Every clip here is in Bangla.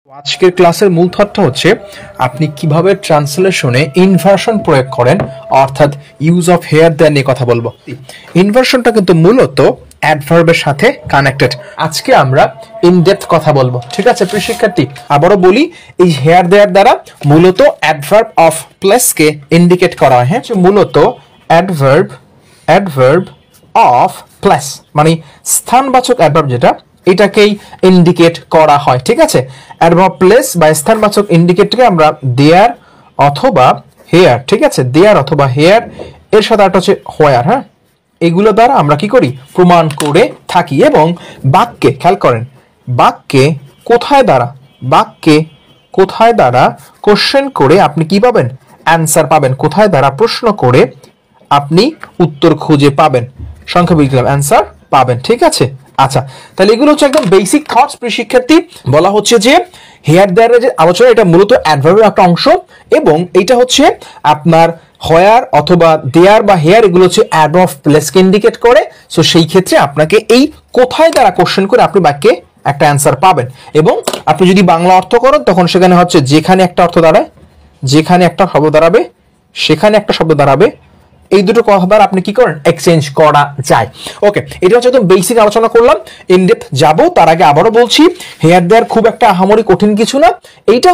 আজকের ক্লাসের মূল তথ্য হচ্ছে আপনি কিভাবে ট্রান্সলেশনে ইনভার্সন প্রয়োগ করেন, অর্থাৎ ইউজ অফ হেয়ার দেয়ার নিয়ে কথা বলবো। ইনভার্সনটা কিন্তু মূলত অ্যাডভার্বের সাথে কানেক্টেড। আজকে আমরা ইন ডেপথ কথা বলবো, ঠিক আছে প্রিয় শিক্ষার্থী? আবারও বলি, এই হেয়ার দেয়ার দ্বারা মূলত অ্যাডভার্ব অফ প্লেসকে ইন্ডিকেট করা হয়। হ্যাঁ, মূলত অ্যাডভার্ব অফ প্লেস মানে স্থানবাচক অ্যাডভার্ব, যেটা এটাকেই ইন্ডিকেট করা হয়, ঠিক আছে? অ্যাডভার্ব প্লেস বা স্থানবাচক ইন্ডিকেটকে আমরা দেয়ার অথবা হেয়ার, ঠিক আছে, দেয়ার অথবা হেয়ার এর সাথে একটা হচ্ছে হোয়ার। হ্যাঁ, এগুলো দ্বারা আমরা কি করি? প্রমাণ করে থাকি। এবং বাক্যে খেয়াল করেন, বাক্যে কোথায় দ্বারা কোশ্চেন করে আপনি কি পাবেন? অ্যান্সার পাবেন। কোথায় দ্বারা প্রশ্ন করে আপনি উত্তর খুঁজে পাবেন, সংক্ষেপে লিখলাম অ্যান্সার পাবেন, ঠিক আছে? আচ্ছা, তাহলে এগুলো হচ্ছে একদম বেসিক থটস প্রিয় শিক্ষার্থী। বলা হচ্ছে যে হেয়ার দেয়ারের যে আলোচনা, এটা মূলত অ্যাডভার্বের একটা অংশ এবং এটা হচ্ছে আপনার হয়ার অথবা দেয়ার বা হেয়ার, এগুলো হচ্ছে অ্যাডভার্ব অফ প্লেসকে ইন্ডিকেট করে। সো সেই ক্ষেত্রে আপনাকে এই কোথায় দ্বারা কোশ্চেন করে আপনি বাক্যে একটা অ্যান্সার পাবেন। এবং আপনি যদি বাংলা অর্থ করেন তখন সেখানে হচ্ছে যেখানে একটা অর্থ দাঁড়ায়, যেখানে একটা শব্দ দাঁড়াবে, সেখানে একটা শব্দ দাঁড়াবে, এই দুটো কথা দ্বারা আপনি কি করেন? এক্সচেঞ্জ করা যায়। ওকে, এটা হচ্ছে একদম বেসিক আলোচনা করলাম। ইন ডেপথ যাবো, তার আগে আবারও বলছি, হেয়ার দেয়ার খুব একটা আহামরি কঠিন কিছু না। এটা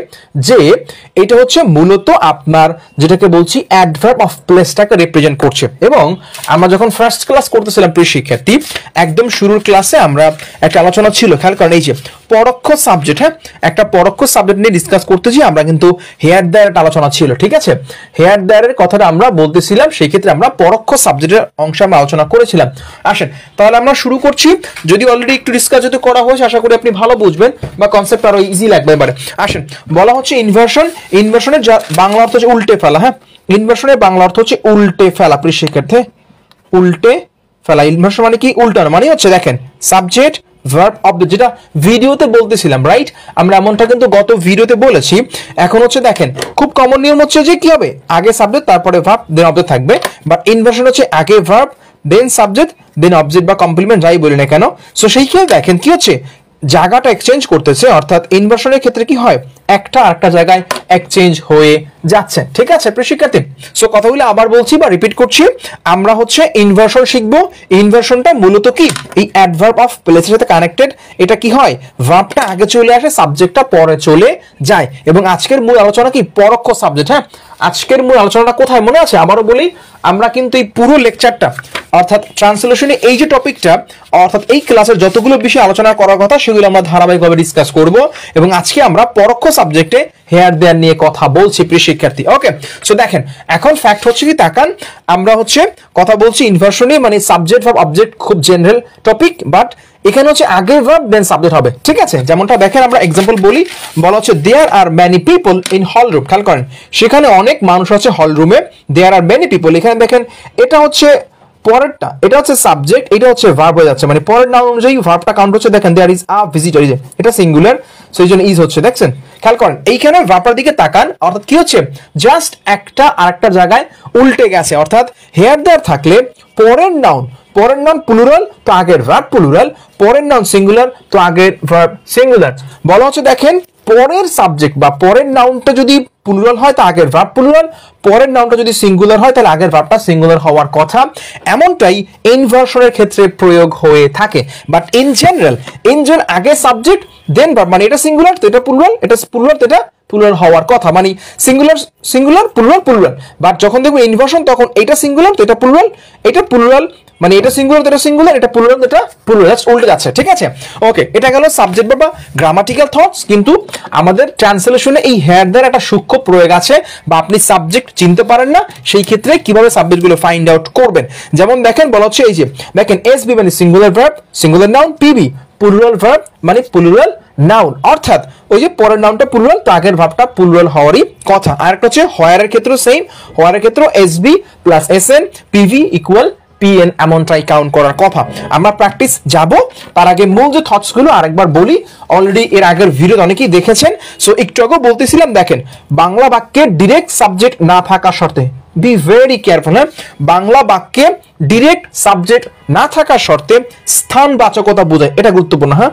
হচ্ছে মূলত আপনার যেটাকে বলছি অ্যাডভার্ব অফ প্লেসটাকে রিপ্রেজেন্ট করছে। এবং আমরা যখন ফার্স্ট ক্লাস করতেছিলাম প্রিয় শিক্ষার্থী, একদম শুরুর ক্লাসে আমরা একটা আলোচনা ছিল, খেয়াল করেন, এই যে পরোক্ষ সাবজেক্ট। হ্যাঁ, একটা পরোক্ষ সাবজেক্ট নিয়ে ডিসকাস করতেছি আমরা, কিন্তু হেয়ার দেয়ার একটা আলোচনা ছিল, ঠিক আছে? হেয়ার দেয়ারের কথাটা আমরা বলতেছিলাম, সেই ক্ষেত্রে আমরা পরোক্ষ সাবজেক্টের অংশে আমরা আলোচনা করেছিলাম। আসেন তাহলে আমরা শুরু করছি। যদি অলরেডি একটু ডিসকাস যদি করা হয়েছে, আশা করি আপনি ভালো বুঝবেন বা কনসেপ্ট আরো ইজি লাগবে এবারে। আসেন, বলা হচ্ছে ইনভার্সন। ইনভার্সনের বাংলা অর্থ হচ্ছে উল্টে ফেলা। হ্যাঁ, ইনভার্সনের বাংলা অর্থ হচ্ছে উল্টে ফেলা প্রিয় শিক্ষার্থী। উল্টে ফেলা, ইনভার্সন মানে কি? উল্টানো। মানে হচ্ছে দেখেন, সাবজেক্ট ভার্ব অবজেক্ট, যেটা ভিডিওতে বলতেছিলাম, রাইট? আমরা এমনটা কিন্তু গত ভিডিওতে বলেছি। এখন হচ্ছে দেখেন, খুব কমন নিয়ম হচ্ছে যে কি হবে? আগে সাবজেক্ট, তারপরে ভার্ব, দেন অবজেক্ট থাকবে। বাট ইনভার্সন হচ্ছে আগে verb, then subject, then object বা কমপ্লিমেন্ট, যাই বলি না কেন। সো সেই ক্ষেত্রে দেখেন কি হচ্ছে, জায়গাটা এক্সচেঞ্জ করতেছে। অর্থাৎ ইনভার্সনের ক্ষেত্রে কি হয়? একটা আরেকটা জায়গায় এক্সচেঞ্জ হয়ে যাচ্ছে, ঠিক আছে প্রিয় শিক্ষার্থী? সো কথাগুলো আবার বলছি বা রিপিট করছি, আমরা হচ্ছে ইনভার্সন শিখবো। ইনভার্সনটা মূলত কি? এই অ্যাডভার্ব অফ প্লেসের সাথে কানেক্টেড। এটা কি হয়? ভার্বটা আগে চলে আসে, সাবজেক্টটা পরে চলে যায়। এবং আজকের মূল আলোচনা কি? পরোক্ষ সাবজেক্ট। হ্যাঁ, আজকের মূল আলোচনাটা কোথায় মনে আছে? আবারও বলি, আমরা কিন্তু এই পুরো লেকচারটা, অর্থাৎ ট্রান্সলেশনে এই যে টপিকটা, অর্থাৎ এই ক্লাসের যতগুলো বিষয় আলোচনা করার কথা সেগুলো আমরা ধারাবাহিকভাবে ডিসকাস করব। এবং আজকে আমরা পরোক্ষ সাবজেক্টে হেয়ার দেয়ার নিয়ে কথা বলছি প্রিয় শিক্ষার্থী। ওকে, সো দেখেন, এখন ফ্যাক্ট হচ্ছে কি, তাকান, আমরা হচ্ছে কথা বলছি ইনভার্সনে, মানে সাবজেক্ট ভার্ব অবজেক্ট, খুব জেনারেল টপিক। বাট এখানে হচ্ছে আগে ভার্ব দেন সাবজেক্ট হবে, ঠিক আছে? যেমনটা দেখেন, আমরা এক্সাম্পল বলি, বলা হচ্ছে there are many people in hall room. খেয়াল করেন, সেখানে অনেক মানুষ আছে হল রুমে। দেয়ার আর মেনি পিপল, এখানে দেখেন এটা হচ্ছে পরেরটা, এটা হচ্ছে সাবজেক্ট, এটা হচ্ছে ভার্ব হয়ে যাচ্ছে, মানে পরের নাউন অনুযায়ী ভার্বটা কাউন্ট হচ্ছে। দেখেন দেয়ার ইজ আ ভিজিটর, এটা সিঙ্গুলার, সো এই জন্য ইজ হচ্ছে। দেখছেন, খেয়াল করেন এইখানে ভার্বটার দিকে তাকান। অর্থাৎ কি হচ্ছে? জাস্ট একটা আরেকটা জায়গায় উল্টে গেছে। অর্থাৎ হেয়ার দেয়ার থাকলে পরের নাউন প্লুরাল, তো আগের ভার্ব প্লুরাল। পরের নাউন সিঙ্গুলার, তো আগের ভার্ব সিঙ্গুলার। বলা হচ্ছে দেখেন, পরের সাবজেক্ট বা পরের নাউনটা যদি প্লুরাল হয় তা আগের ভার্ব প্লুরাল, পরের নাউনটা যদি সিঙ্গুলার হয় তাহলে আগের ভার্বটা সিঙ্গুলার হওয়ার কথা। এমনটাই ইনভার্সনের ক্ষেত্রে প্রয়োগ হয়ে থাকে। বাট ইন জেনারেল আগে সাবজেক্ট দেন ভার্ব, মানে এটা সিঙ্গুলার তো এটা প্লুরাল, এটা প্লুরাল তো এটা প্লুরাল হওয়ার কথা, মানে সিঙ্গুলার প্লুরাল। বাট যখন দেখবো ইনভার্সন, তখন এটা সিঙ্গুলার তো এটা প্লুরাল, এটা প্লুরাল, মানে এটা সিঙ্গুলার তো এটা সিঙ্গুলার, এটা প্লুরাল তো এটা প্লুরাল, উল্টে যাচ্ছে, ঠিক আছে? ওকে, এটা গেল সাবজেক্ট বা গ্রামাটিক্যাল থটস। কিন্তু আমাদের ট্রান্সলেশনে এই হেয়ার দেয়ার একটা সূক্ষ্ম প্রয়োগ আছে, বা আপনি সাবজেক্ট চিনতে পারেন না, সেই ক্ষেত্রে কিভাবে সাবজেক্টগুলো ফাইন্ড আউট করবেন। যেমন দেখেন, বলা হচ্ছে এই যে দেখেন, এসবি মানে singular verb, singular noun, PB plural verb মানে প্লুরাল নাউন। অর্থাৎ ওই যে পরের নাউনটা প্লুরাল, তো আগের ভার্বটা প্লুরাল হওয়ারই কথা। আর একটা হচ্ছে হোয়ারের ক্ষেত্রে সেম, হোয়ারের ক্ষেত্রে SB plus SN PV equal PN, এমনটাই কাউন্ট করার কথা। আমরা প্র্যাকটিস যাব, তার আগে মূল যে থটস গুলো আরেকবার বলি। অলরেডি এর আগের ভিডিও অনেকেই দেখেছেন। সো একটু আগে বলতেছিলাম, দেখেন, বাংলা বাক্যে ডিরেক্ট সাবজেক্ট না থাকা শর্তে, বি ভেরি কেয়ারফুল। হ্যাঁ, বাংলা বাক্যে ডিরেক্ট সাবজেক্ট না থাকা শর্তে স্থানবাচকতা বোঝায়, এটা গুরুত্বপূর্ণ। হ্যাঁ,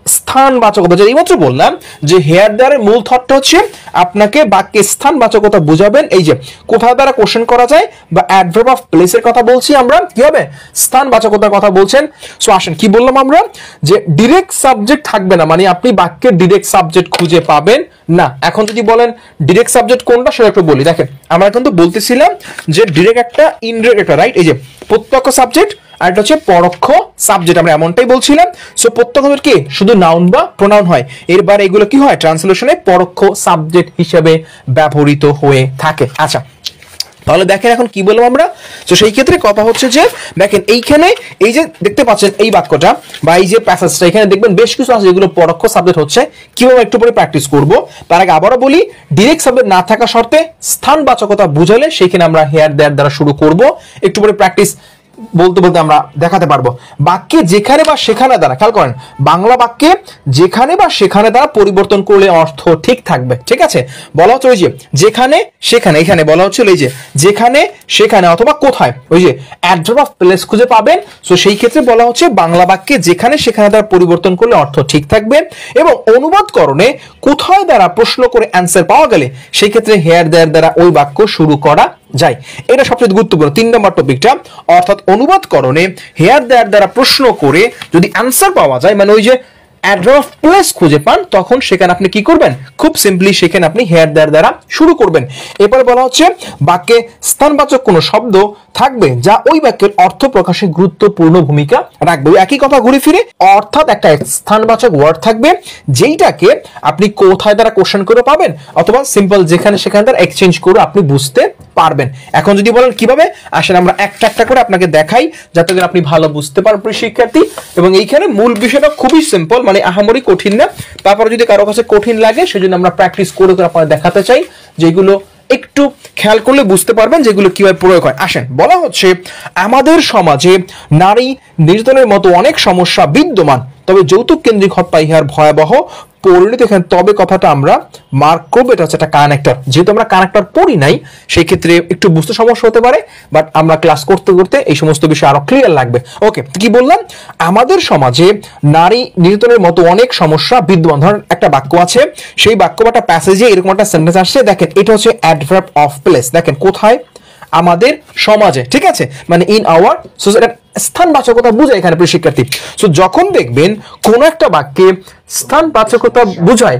স্থানবাচকতা, যে এইমাত্র বললাম যে হেয়ার দেয়ারের মূল থটটা হচ্ছে আপনাকে বাক্যে স্থানবাচকতা বুঝাবেন। এই যে কোথায় দ্বারা কোশ্চেন করা যায় বা অ্যাডভার্ব অফ প্লেসের কথা বলছি আমরা, কি হবে স্থানবাচকতার কথা বলছেন। সো আসেন কি বললাম আমরা, যে ডিরেক্ট সাবজেক্ট থাকবে না, মানে আপনি বাক্যের ডিরেক্ট সাবজেক্ট খুঁজে পাবেন না। এখন যদি বলেন ডিরেক্ট সাবজেক্ট কোনটা সেটা একটু বলি। দেখেন আমরা কিন্তু বলতেছিলাম যে ডিরেক্ট একটা, ইনডিরেক্ট একটা, রাইট? এই যে প্রত্যক্ষ সাবজেক্ট আর এটা হচ্ছে পরোক্ষ সাবজেক্ট, আমরা এমনটাই বলছিলাম। সো প্রত্যক্ষ কি শুধু নাউন বা প্রোনাউন হয়, এরবার এগুলো কি হয় ট্রান্সলেশনে পরোক্ষ সাবজেক্ট হিসেবে ব্যবহৃত হয়ে থাকে। আচ্ছা তাহলে দেখেন এখন কি বললাম আমরা। তো সেই ক্ষেত্রে কথা হচ্ছে যে দেখেন এইখানে এই যে দেখতে পাচ্ছেন এই বাক্যটা বা এই যে প্যাসেজটা, এখানে দেখবেন বেশ কিছু আছে যেগুলো পরোক্ষ সাবজেক্ট হচ্ছে। কিভাবে একটু পরে প্র্যাকটিস করব, তার আগে আবারও বলি ডিরেক্ট সাবজেক্ট না থাকা শর্তে স্থানবাচকতা বুঝালে সেইখানে আমরা হেয়ার দেয়ার দ্বারা শুরু করব। একটু পরে প্র্যাকটিস বলতে বলতে আমরা দেখাতে পারবো। বাক্যে যেখানে বা সেখানে দ্বারা, খেয়াল করেন বাংলা বাক্যে যেখানে বা সেখানে দ্বারা পরিবর্তন করলে অর্থ ঠিক থাকবে। ঠিক আছে, বলা হচ্ছে ওই যে যেখানে সেখানে, এখানে বলা হচ্ছে এই যে যেখানে সেখানে অথবা কোথায়, ওই যে অ্যাডভার্ব অফ প্লেস খুঁজে পাবেন। সো সেই ক্ষেত্রে বলা হচ্ছে বাংলা বাক্যে যেখানে সেখানে দ্বারা পরিবর্তন করলে অর্থ ঠিক থাকবে। এবং অনুবাদকরণে কোথায় দ্বারা প্রশ্ন করে অ্যান্সার পাওয়া গেলে সেই ক্ষেত্রে হেয়ার দেয়ার দ্বারা ওই বাক্য শুরু করা যায়। এটা সবচেয়ে গুরুত্বপূর্ণ 3 নম্বর টপিকটা, অর্থাৎ অনুবাদকরণে হেয়ার দেয়ার দ্বারা প্রশ্ন করে যদি অ্যান্সার পাওয়া যায়, মানে ওই যে অ্যাডভার্ব অফ প্লেস খুঁজে পান, তখন সেখানে আপনি কি করবেন, খুব সিম্পলি সেখানে আপনি হেয়ার দেয়ার দ্বারা শুরু করবেন। এরপরে বলা হচ্ছে বাক্যে স্থানবাচক কোনো শব্দ থাকবে যা ওই বাক্যের অর্থ প্রকাশে গুরুত্বপূর্ণ ভূমিকা রাখবে। একই কথা ঘুরে ফিরে, অর্থাৎ একটা স্থানবাচক ওয়ার্ড থাকবে যেইটাকে আপনি কোথায় দ্বারা কোশ্চেন করে পাবেন অথবা সিম্পল যেখানে সেখানে দ্বারা এক্সচেঞ্জ করে আপনি বুঝতে পারবেন। এখন যদি বলেন কিভাবে, আসেন আমরা একটা একটা করে আপনাকে দেখাই যাতে করে আপনি ভালো বুঝতে পারবেন শিক্ষার্থী। এবং এইখানে মূল বিষয়টা খুবই সিম্পল, মানে আহামরি কঠিন না। তারপরে যদি কারো কাছে কঠিন লাগে সেজন্য আমরা প্র্যাকটিস করে করে আপনাদের দেখাতে চাই, যেগুলো একটু খেয়াল করলে বুঝতে পারবেন যেগুলো কিভাবে প্রয়োগ হয়। আসেন, বলা হচ্ছে আমাদের সমাজে নারী নির্যাতনের মতো অনেক সমস্যা বিদ্যমান, তবে যৌতুক কেন্দ্রিক হত্যা ইহার ভয়াবহ পরিণতি। এখানে তবে কথাটা আমরা মার্ক করবো, এটা হচ্ছে একটা কানেক্টর। যেহেতু আমরা কানেক্টর পড়ি নাই সেই ক্ষেত্রে একটু বুঝতে সমস্যা হতে পারে, বাট আমরা ক্লাস করতে করতে এই সমস্ত বিষয় আরো ক্লিয়ার লাগবে। ওকে, কি বললাম, আমাদের সমাজে নারী নির্যাতনের মতো অনেক সমস্যা বিদ্যমান। ধরেন একটা বাক্য আছে, সেই বাক্য বা একটা প্যাসেজে এরকম একটা সেন্টেন্স আসছে, দেখেন এটা হচ্ছে অ্যাডভার্ব অফ প্লেস। দেখেন কোথায়, আমাদের সমাজে, ঠিক আছে, মানে ইন আওয়ার সোসাইটি, স্থানবাচকতা বুঝায় এখানে প্রিয় শিক্ষার্থী। সো যখন দেখবেন কোন একটা বাক্যে স্থানবাচকতা বুঝায়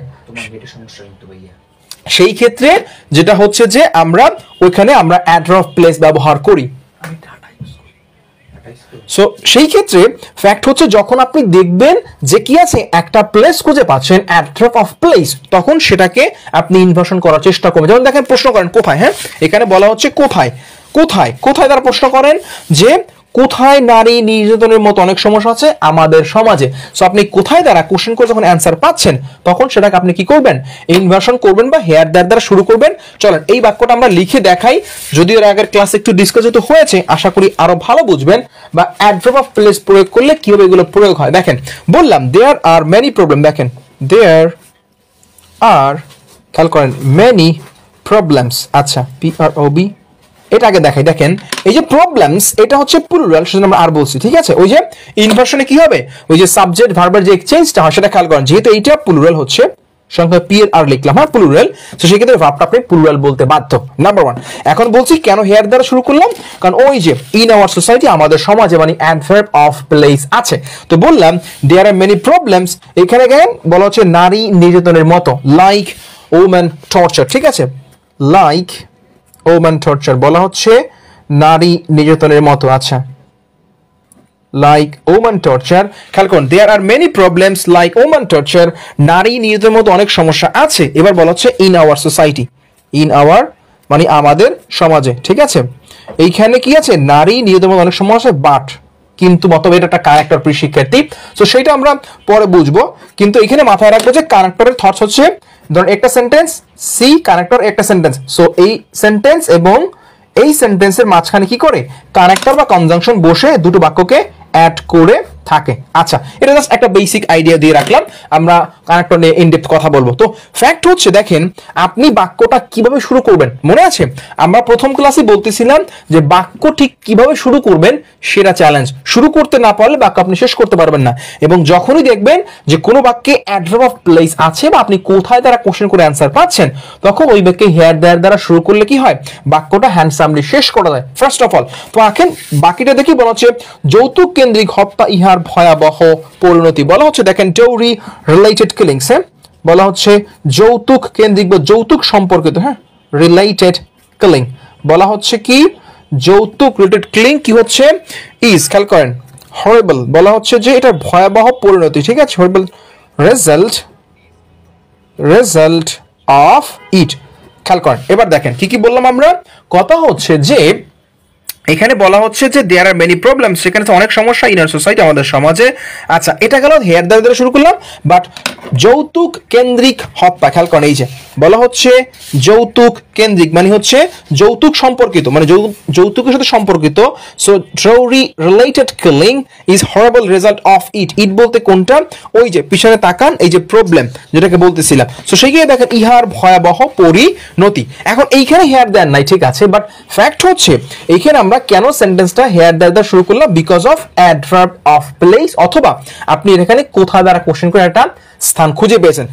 সেই ক্ষেত্রে যেটা হচ্ছে যে আমরা ওইখানে আমরা অ্যাডভার্ব অফ প্লেস ব্যবহার করি। সো সেই ক্ষেত্রে ফ্যাক্ট হচ্ছে যখন আপনি দেখবেন যে কি আছে একটা প্লেস খুঁজে পাচ্ছেন অ্যাডভার্ব অফ প্লেস, তখন সেটাকে আপনি ইনভার্সন করার চেষ্টা করবেন। যেমন দেখেন প্রশ্ন করেন কোথায়, হ্যাঁ এখানে বলা হচ্ছে কোথায়, কোথায় কোথায় তারা প্রশ্ন করেন যে কোথায় নারী নির্যাতনের মতো অনেক সমস্যা আছে আমাদের সমাজে। সো আপনি কোথায় দ্বারা কোশ্চেন করে যখন অ্যান্সার পাচ্ছেন তখন সেটাকে আপনি কি করবেন, ইনভার্সন করবেন বা হেয়ার দেয়ার দ্বারা শুরু করবেন। চলেন এই বাক্যটা আমরা লিখে দেখাই, যদিও এর আগের ক্লাসে একটু ডিসকাস হয়েছে, আশা করি আরো ভালো বুঝবেন বা অ্যাডভার্ব অফ প্লেস প্রয়োগ করলে কিভাবে এগুলো প্রয়োগ হয়। দেখেন বললাম দেয়ার আর মেনি প্রবলেম, দেখেন দেয়ার আর, খেয়াল করেন মেনি প্রবলেমস। আচ্ছা PROB, এটা আগে দেখাই। দেখেন এই যে প্রবলেমস এটা হচ্ছে প্লুরাল, সেজন্য আমরা আর বলছি, ঠিক আছে। ওই যে ইনভার্সনে কি হবে, ওই যে সাবজেক্ট ভার্বের যে এক্সচেঞ্জটা হয় সেটা খেয়াল করেন, যেহেতু এইটা প্লুরাল হচ্ছে সংখ্যা পি এর আর লিখলাম, হ্যাঁ প্লুরাল, তো সেক্ষেত্রে ভার্বটা আপনি প্লুরাল বলতে বাধ্য। নাম্বার 1, এখন বলছি কেন হেয়ার দ্বারা শুরু করলাম, কারণ ওই যে ইন আওয়ার সোসাইটি আমাদের সমাজে মানে অ্যাডভার্ব অফ প্লেস আছে। তো বললাম দেয়ার আর মেনি প্রবলেমস, এখানে গেলেন বলা হচ্ছে নারী নির্যাতনের মতো, লাইক ওম্যান টর্চার, ঠিক আছে, লাইক ওম্যান টর্চার বলা হচ্ছে নারী নির্যাতনের মতো। আচ্ছা লাইক ওম্যান টর্চার, খেয়াল করুন there are many problems like woman torture, নারী নির্যাতনের মতো অনেক সমস্যা আছে। এবার বলা হচ্ছে in our society, in our মানে আমাদের সমাজে, ঠিক আছে। এইখানে কি আছে, নারী নির্যাতনের মতো অনেক সমস্যা আছে, বাট কিন্তু মতলব এটা একটা কানেক্টর প্রিয় শিক্ষার্থী। সো সেটা আমরা পরে বুঝবো, কিন্তু এখানে মাথায় রাখবো যে কানেক্টরের থটস হচ্ছে ধরুন একটা সেন্টেন্স সি কানেক্টর একটা সেন্টেন্স, সো এই সেন্টেন্স এবং এই সেন্টেন্সের মাঝখানে কি করে কানেক্টর বা কনজাংশন বসে দুটো বাক্যকে অ্যাড করে থাকে। আচ্ছা, এটা জাস্ট একটা বেসিক আইডিয়া দিয়ে রাখলাম, আমরা কানেক্টর নিয়ে ইনডেপথ কথা বলবো। তো ফ্যাক্ট হচ্ছে দেখেন আপনি বাক্যটা কিভাবে শুরু করবেন, মনে আছে আমরা প্রথম ক্লাসে বলতেছিলাম যে বাক্য ঠিক কিভাবে শুরু করবেন সেটা চ্যালেঞ্জ। শুরু করতে না পারলে বাক্য আপনি শেষ করতে পারবেন না, এবং যখনই দেখবেন যে কোনো বাক্যে অ্যাডভার্ব অফ প্লেস আছে বা আপনি কোথায় দ্বারা কোশ্চেন করে অ্যান্সার পাচ্ছেন, তখন ওই বাক্যে হেয়ার দেয়ার দ্বারা শুরু করলে কি হয়, বাক্যটা হ্যান্ডসামলি শেষ করা যায় ফার্স্ট অফ অল। তো এখন বাকিটা দেখি বলা হচ্ছে যৌতুক কেন্দ্রিক হত্যা ইহার ভয়াবহ পরিণতি। বলা হচ্ছে দেখেন ডাউরি রিলেটেড কিলিংস, হ্যাঁ বলা হচ্ছে যৌতুক কেন্দ্রিক বা যৌতুক সম্পর্কিত, হ্যাঁ রিলেটেড কিলিং, বলা হচ্ছে কি যৌতুক রিলেটেড কিলিং কি হচ্ছে ইজ, খেয়াল করেন হরিবল, বলা হচ্ছে যে এটা ভয়াবহ পরিণতি, ঠিক আছে হরিবল রেজাল্ট অফ ইট, খেয়াল করেন। এবার দেখেন কি কি বললাম আমরা, কথা হচ্ছে যে এখানে বলা হচ্ছে যে দেয়ার আর মেনি প্রবলেম, সেখানে অনেক সমস্যা ইন আওয়ার সোসাইটি, আমাদের সমাজে। আচ্ছা, এটা গেল হেয়ার দ্বারা শুরু করলাম, বাট যৌতুক কেন্দ্রিক হত্যা, খেয়াল করেন এই যে বলা হচ্ছে যৌতুক কেন্দ্রিক মানে হচ্ছে যৌতুক সম্পর্কিত, মানে যৌতুকের সাথে সম্পর্কিত। So dowry related killing is horrible result of it, it বলতে কোনটা, ওই যে পিছনে তাকান এই যে প্রবলেম যেটাকে বলতেছিলাম। সো সেইখানে দেখেন ইহার ভয়াবহ পরিণতি। এখন এইখানে হেয়ার দেয়ার নাই, ঠিক আছে, বাট ফ্যাক্ট হচ্ছে এইখানে আমরা কেন সেন্টেন্সটা হেয়ার দ্বারা শুরু করলাম, because of adverb of place, অথবা আপনি এখানে কোথা দ্বারা কোশ্চেন করে একটা স্থান খুঁজে পেয়েছেন।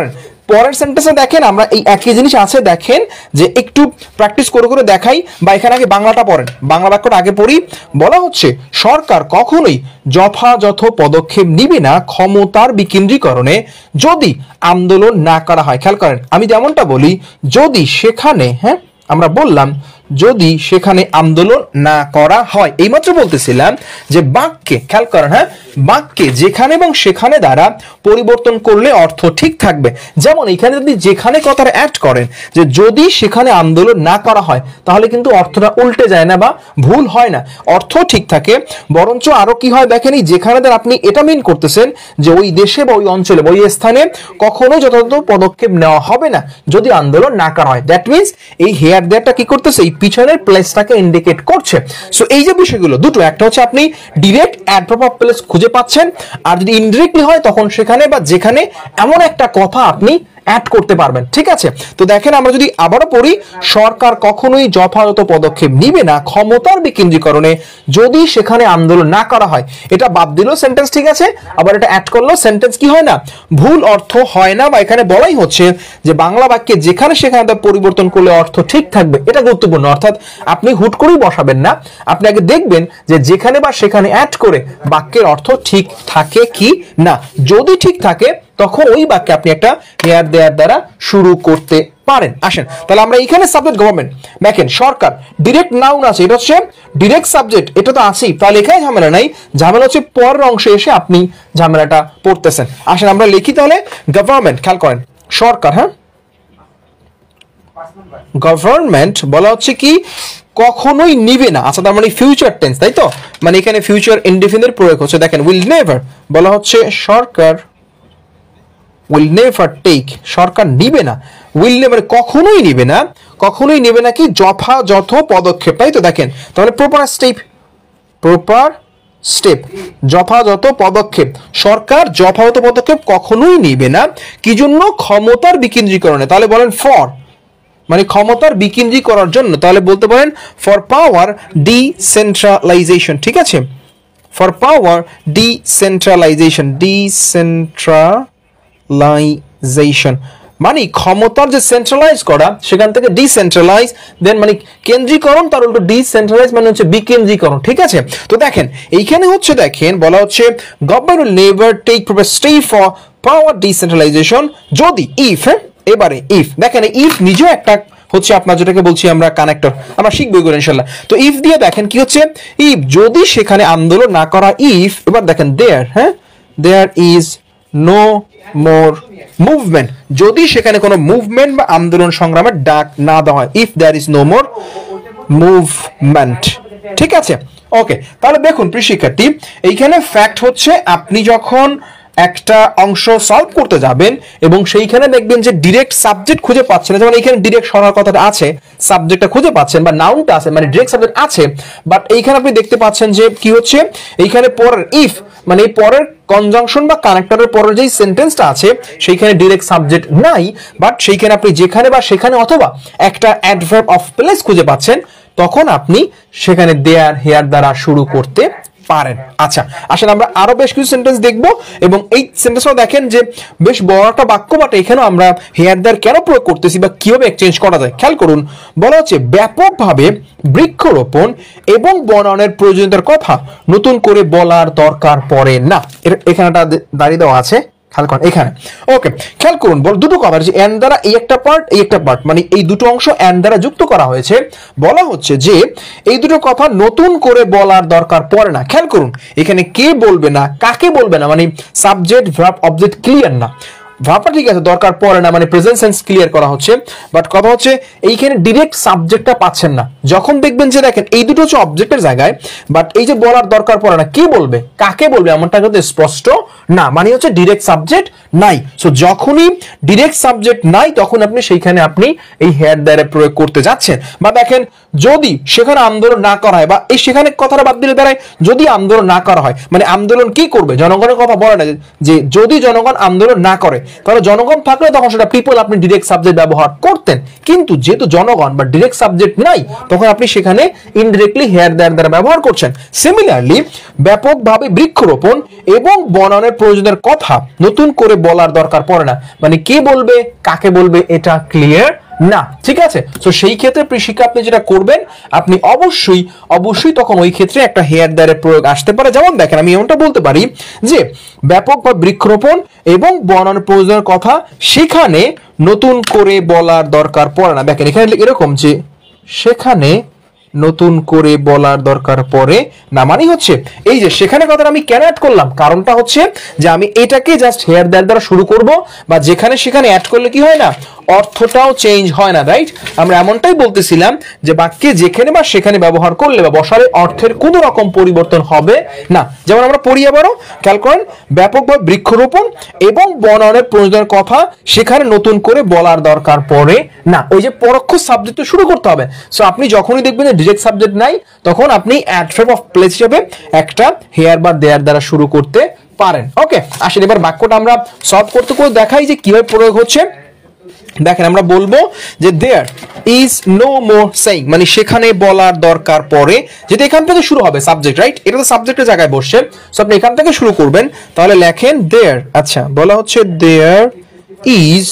পরের সেন্টেন্সে দেখেন আমরা এই একই জিনিস আছে, দেখেন যে একটু প্র্যাকটিস করে করে দেখাই, বা এখানে আগে বাংলাটা পড়েন, বাংলা বাক্যটা আগে পড়ি। বলা হচ্ছে সরকার কখনোই যথাযথ পদক্ষেপ নিবে না ক্ষমতার বিকেন্দ্রীকরণে যদি আন্দোলন না করা হয়। খেয়াল করেন আমি যেমনটা বলি, যদি সেখানে, হ্যাঁ আমরা বললাম যদি সেখানে আন্দোলন না করা হয়, এইমাত্র বলতেছিলাম যে বাক্যে, খেয়াল করেন হ্যাঁ, বাক্যে যেখানে এবং সেখানে দ্বারা পরিবর্তন করলে অর্থ ঠিক থাকবে। যেমন এখানে যদি যেখানে কথাটা অ্যাড করেন যে যদি সেখানে আন্দোলন না করা হয়, তাহলে কিন্তু অর্থটা উল্টে যায় না বা ভুল হয় না, অর্থ ঠিক থাকে। বরঞ্চ আরো কি হয় দেখেন, এই যেখানে দ্বারা আপনি এটা মিন করতেছেন যে ওই দেশে বা ওই অঞ্চলে বা ওই স্থানে কখনো যথাযথ পদক্ষেপ নেওয়া হবে না যদি আন্দোলন না করা হয়। দ্যাট মিনস এই হেয়ার দেয়ারটা কি করতেছে, এই পিছনের প্লেসটাকে ইন্ডিকেট করছে। সো এই যে বিষয়গুলো দুটো, একটা হচ্ছে আপনি ডিরেক্ট অ্যাডভার্ব অফ প্লেস খুঁজে পাচ্ছেন, আর যদি ইনডিরেক্টলি হয় তখন সেখানে বা যেখানে এমন একটা কথা আপনি অ্যাড করতে পারবেন, ঠিক আছে। তো দেখেন আমরা যদি আবারও পড়ি, সরকার কখনোই যথাযথ পদক্ষেপ নিবে না ক্ষমতার বিকেন্দ্রীকরণে যদি সেখানে আন্দোলন না করা হয়। এটা বাদ দিল সেন্টেন্স, ঠিক আছে, আবার এটা অ্যাড করলো সেন্টেন্স কি হয় না, ভুল অর্থ হয় না, বা এখানে বলাই হচ্ছে যে বাংলা বাক্যে যেখানে সেখানে পরিবর্তন করলে অর্থ ঠিক থাকবে, এটা গুরুত্বপূর্ণ। অর্থাৎ আপনি হুট করেই বসাবেন না, আপনি আগে দেখবেন যে যেখানে বা সেখানে অ্যাড করে বাক্যের অর্থ ঠিক থাকে কি না, যদি ঠিক থাকে তখন ওই বাক্যে আপনি একটা হেয়ার দেয়ার দ্বারা শুরু করতে পারেন। আসেন তাহলে আমরা এখানে সাবজেক্ট গভর্নমেন্ট, দেখেন সরকার ডিরেক্ট নাউন আছে, এটা হচ্ছে ডিরেক্ট সাবজেক্ট, এটা তো আছেই, তাহলে এখানে ঝামেলা নাই, ঝামেলা হচ্ছে পরের অংশে এসে আপনি ঝামেলাটা পড়তেছেন। আসেন আমরা লিখি তাহলে গভর্নমেন্ট, খেয়াল করেন সরকার, হ্যাঁ গভর্নমেন্ট বলা হচ্ছে কি কখনোই নিবে না। আচ্ছা তার মানে ফিউচার টেন্স, তাই তো, মানে এখানে ফিউচার ইনডিফিনিট প্রয়োগ হচ্ছে। দেখেন উইল নেভার, বলা হচ্ছে সরকার উইল নেভার টেক, সরকার নিবে না, উইল নেভার কখনোই নিবে না, কখনোই নেবে না কি যথাযথ পদক্ষেপ, তাই তো। দেখেন তাহলে প্রপার স্টেপ যথাযথ পদক্ষেপ, সরকার যথাযথ পদক্ষেপ কখনোই নিবে না, কি জন্য, ক্ষমতার বিকেন্দ্রীকরণে। তাহলে বলেন ফর, মানে ক্ষমতার বিকেন্দ্রীকরণ করার জন্য, তাহলে বলতে পারেন ফর পাওয়ার ডিসেন্ট্রালাইজেশন, ঠিক আছে, ফর পাওয়ার ডিসেন্ট্রালাইজেশন মানে ক্ষমতার যে সেন্ট্রালাইজ করা সেখান থেকে ডিসেন্ট্রালাইজ, দেন মানে কেন্দ্রীকরণ, তার উল্টো ডিসেন্ট্রালাইজ মানে হচ্ছে বিকেন্দ্রীকরণ, ঠিক আছে। তো দেখেন এইখানে হচ্ছে দেখেন বলা হচ্ছে government will never take proper step for power decentralisation যদি ইফ, এবারে ইফ, দেখেন ইফ নিজেও একটা হচ্ছে আপনার যেটাকে বলছি আমরা কানেক্টর, আমরা শিখবো এগুলো ইনশাআল্লাহ। তো ইফ দিয়ে দেখেন কি হচ্ছে, ইফ যদি সেখানে আন্দোলন না করা, ইফ, এবার দেখেন দেয়ার, হ্যাঁ there is no more movement, যদি সেখানে কোনো মুভমেন্ট বা আন্দোলন সংগ্রামের ডাক না দেওয়া হয়, if there is no more movement, ঠিক আছে। ওকে, তাহলে দেখুন প্রিয় শিক্ষার্থী, এইখানে ফ্যাক্ট হচ্ছে আপনি যখন একটা অংশ সলভ করতে যাবেন এবং সেইখানে দেখবেন যে ডিরেক্ট সাবজেক্ট খুঁজে পাচ্ছেন, যেমন এইখানে ডিরেক্ট সরার কথাটা আছে, সাবজেক্টটা খুঁজে পাচ্ছেন বা নাউনটা আছে, মানে ডিরেক্ট সাবজেক্ট আছে, বাট এইখানে আপনি দেখতে পাচ্ছেন যে কি হচ্ছে, এইখানে পরের ইফ মানে এই পরের কনজাংশন বা কানেক্টরের পরের যেই সেন্টেন্সটা আছে সেইখানে ডিরেক্ট সাবজেক্ট নাই, বাট সেইখানে আপনি যেখানে বা সেখানে অথবা একটা অ্যাডভার্ব অফ প্লেস খুঁজে পাচ্ছেন, তখন আপনি সেখানে দেয়ার হেয়ার দ্বারা শুরু করতে পারেন। আচ্ছা, আসলে আমরা আরো বেশ কিছু সেন্টেন্স দেখব এবং এই সেন্টেন্সটা দেখেন যে বেশ বড় একটা বাক্য, বাট এখানেও আমরা হেয়ার দ্বার কেন প্রয়োগ করতেছি বা কিভাবে এক্সচেঞ্জ করা যায় খেয়াল করুন। বলা হচ্ছে ব্যাপকভাবে বৃক্ষরোপণ এবং বনায়নের প্রয়োজনীয়তার কথা নতুন করে বলার দরকার পড়ে না। এখানে একটা দাঁড়িয়ে দেওয়া আছে, খেয়াল করুন এখানে। ওকে, খেয়াল করুন দুটো কথা যে এন্ড দ্বারা এই একটা পার্ট এই একটা পার্ট, মানে এই দুটো অংশ এন্ড দ্বারা যুক্ত করা হয়েছে। বলা হচ্ছে যে এই দুটো কথা নতুন করে বলার দরকার পড়ে না। খেয়াল করুন এখানে কে বলবে না, কাকে বলবে না, মানে সাবজেক্ট ভার্ব অবজেক্ট ক্লিয়ার না, ভাবটা ঠিক আছে, দরকার পড়ে না মানে প্রেজেন্ট সেন্স ক্লিয়ার করা হচ্ছে, বাট কথা হচ্ছে এইখানে ডিরেক্ট সাবজেক্টটা পাচ্ছেন না। যখন দেখবেন যে দেখেন এই দুটো হচ্ছে অবজেক্টের জায়গায়, বাট এই যে বলার দরকার পড়ে না, কে বলবে কাকে বলবে এমনটা কিন্তু স্পষ্ট না, মানে হচ্ছে ডিরেক্ট সাবজেক্ট নাই। সো যখনই ডিরেক্ট সাবজেক্ট নাই তখন আপনি সেইখানে আপনি এই হেয়ার দ্বারা প্রয়োগ করতে যাচ্ছেন। বা দেখেন যদি সেখানে আন্দোলন না করা হয়, বা এই সেখানে কথাটা বাদ দিলে দাঁড়ায় যদি আন্দোলন না করা হয়, মানে আন্দোলন কি করবে, জনগণের কথা বলে না যে যদি জনগণ আন্দোলন না করে তাহলে জনগণ থাকলে তখন সেটা পিপল আপনি ডিরেক্ট সাবজেক্ট ব্যবহার করতেন, কিন্তু যেহেতু জনগণ বা ডিরেক্ট সাবজেক্ট নাই তখন আপনি সেখানে ইনডিরেক্টলি হেয়ার দ্বারা ব্যবহার করছেন। সিমিলারলি ব্যাপকভাবে বৃক্ষরোপণ এবং বনায়নের প্রয়োজনের কথা নতুন করে বলার দরকার পড়ে না, মানে কে বলবে কাকে বলবে এটা ক্লিয়ার না। ঠিক আছে, তো সেই ক্ষেত্রে শিক্ষা আপনি যেটা করবেন, আপনি অবশ্যই তখন ওই ক্ষেত্রে একটা হেয়ার দ্বারের প্রয়োগ আসতে পারে। যেমন দেখেন আমি এমনটা বলতে পারি যে ব্যাপক বা বৃক্ষরোপণ এবং বনায়নের প্রয়োজনের কথা সেখানে নতুন করে বলার দরকার পড়ে না। দেখেন এখানে এরকম যে সেখানে নতুন করে বলার দরকার পড়ে না, মানে হচ্ছে এই যে সেখানে কথাটা আমি কেন অ্যাড করলাম, কারণটা হচ্ছে যে আমি এটাকে জাস্ট হেয়ার দ্বারা শুরু করব, বা যেখানে সেখানে অ্যাড করলে কি হয় না, অর্থটাও চেঞ্জ হয় না, রাইট? আমরা এমনটাই বলতেছিলাম যে বাক্যে যেখানে বা সেখানে ব্যবহার করলে বা বসালে অর্থের কোনো রকম পরিবর্তন হবে না। যেমন আমরা পড়ি আবারও, খেয়াল করেন ব্যাপকভাবে বৃক্ষরোপণ এবং বনায়নের প্রয়োজনের কথা সেখানে নতুন করে বলার দরকার পড়ে না। ওই যে পরোক্ষ সাবজেক্ট শুরু করতে হবে। সো আপনি যখনই দেখবেন যে ডিরেক্ট সাবজেক্ট নাই তখন আপনি অ্যাডভার্ব অফ প্লেস হিসেবে একটা হেয়ার বা দেয়ার দ্বারা শুরু করতে পারেন। ওকে, আসলে এবার বাক্যটা আমরা সলভ করতে করে দেখাই যে কিভাবে প্রয়োগ হচ্ছে। দেখেন আমরা বলবো যে there is no more saying, মানে সেখানে বলার দরকার পড়ে, যেটা এখান থেকে শুরু হবে সাবজেক্ট, রাইট? এটা তো সাবজেক্টের জায়গায় বসছে, সো আপনি এখান থেকে শুরু করবেন। তাহলে লেখেন দেয়ার, আচ্ছা বলা হচ্ছে there is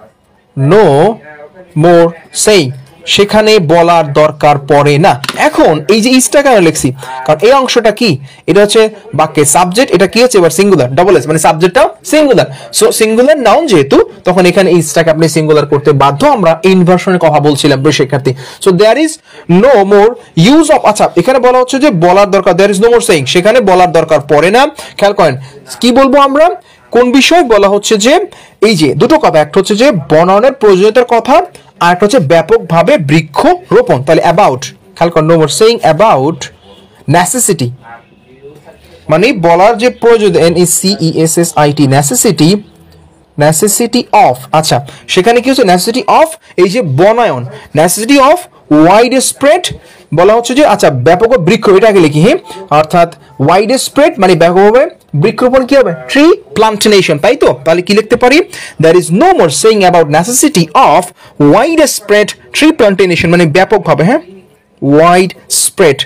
no more saying, সেখানে বলার দরকার পড়ে না। এখন এই যে ইজটা কেন লিখছি, কারণ এই অংশটা কি, এটা হচ্ছে বাক্যের সাবজেক্ট, এটা কি হচ্ছে এবার সিঙ্গুলার, ডবল এস, মানে সাবজেক্টটা সিঙ্গুলার। সো সিঙ্গুলার নাউন যেহেতু তখন এখানে ইজটাকে আপনি সিঙ্গুলার করতে বাধ্য। আমরা ইনভার্সনের কথা বলছিলাম শিক্ষার্থী। So there is no more use of, আচ্ছা এখানে বলা হচ্ছে যে বলার দরকার, there is no more saying, সেখানে বলার দরকার পড়ে না। খেয়াল করেন কি বলবো আমরা, কোন বিষয় বলা হচ্ছে যে এই যে দুটো কথা, একটা হচ্ছে যে বনায়নের প্রয়োজনীয়তার কথা, আর একটা হচ্ছে ব্যাপকভাবে বৃক্ষরোপণ। তাহলে অ্যাবাউট, খেয়াল করুন, no more saying about necessity, মানে বলার যে প্রয়োজন, NECESSIT নেসেসিটি অফ, আচ্ছা সেখানে কি হচ্ছে নেসেসিটি অফ এই যে বনায়ন, নেসেসিটি অফ ওয়াইড স্প্রেড, বলা হচ্ছে যে আচ্ছা ব্যাপক বৃক্ষ, এটা আগে লিখি, হ্যাঁ, অর্থাৎ ওয়াইড স্প্রেড মানে ব্যাপকভাবে বৃক্ষরোপণ কি হবে, ট্রি প্লান্টেশন, তাই তো? তাহলে কি লিখতে পারি, there is no more saying about necessity of wide spread tree plantation, মানে ব্যাপকভাবে, হ্যাঁ, wide spread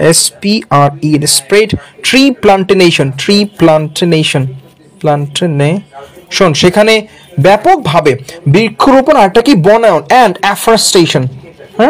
spread tree plantation সেখানে ব্যাপকভাবে বৃক্ষরোপণ, আরটা কি বনায়ন, and afforestation, হ্যাঁ,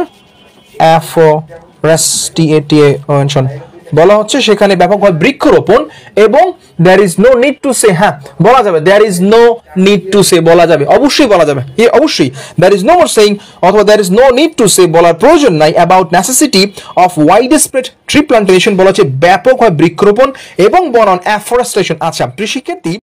afforestation বলা হচ্ছে সেখানে ব্যাপকভাবে বৃক্ষরোপণ এবং there is no need to say, হ্যাঁ বলা যাবে there is no need to say, বলা যাবে, অবশ্যই বলা যাবে, অবশ্যই there is no more saying অথবা there is no need to say বলার প্রয়োজন নাই about necessity of widespread tree plantation, বলা হচ্ছে ব্যাপকভাবে বৃক্ষরোপণ এবং বনায়ন, afforestation। আচ্ছা প্রিয় শিক্ষার্থী,